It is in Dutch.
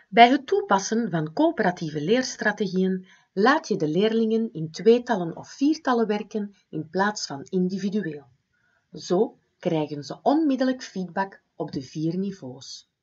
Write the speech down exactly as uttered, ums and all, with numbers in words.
Bij het toepassen van coöperatieve leerstrategieën laat je de leerlingen in tweetallen of viertallen werken in plaats van individueel. Zo krijgen ze onmiddellijk feedback op de vier niveaus.